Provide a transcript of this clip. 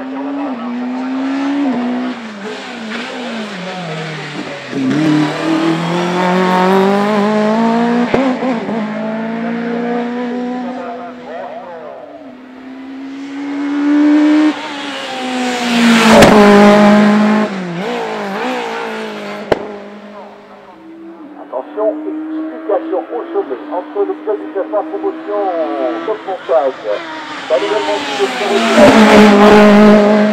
Attention, explication au sommet entre le club du Cafard promotion top montage. Pas nouvellement dit de